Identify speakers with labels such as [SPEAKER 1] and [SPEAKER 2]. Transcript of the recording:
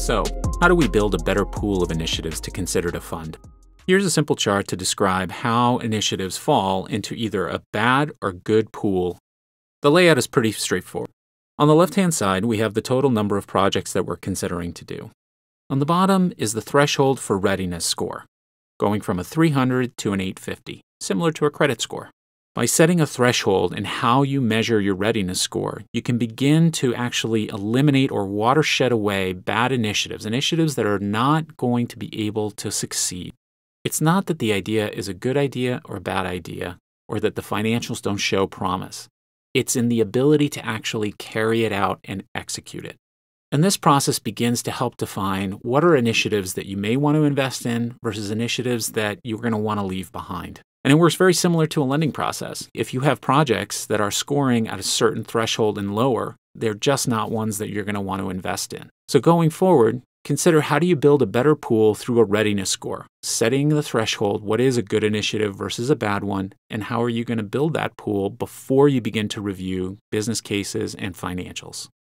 [SPEAKER 1] So, how do we build a better pool of initiatives to consider to fund? Here's a simple chart to describe how initiatives fall into either a bad or good pool. The layout is pretty straightforward. On the left-hand side, we have the total number of projects that we're considering to do. On the bottom is the threshold for readiness score, going from a 300 to an 850, similar to a credit score. By setting a threshold in how you measure your readiness score, you can begin to actually eliminate or watershed away bad initiatives that are not going to be able to succeed. It's not that the idea is a good idea or a bad idea, or that the financials don't show promise. It's in the ability to actually carry it out and execute it. And this process begins to help define what are initiatives that you may want to invest in versus initiatives that you're going to want to leave behind. And it works very similar to a lending process. If you have projects that are scoring at a certain threshold and lower, they're just not ones that you're going to want to invest in. So going forward, consider how do you build a better pool through a readiness score, setting the threshold, what is a good initiative versus a bad one, and how are you going to build that pool before you begin to review business cases and financials.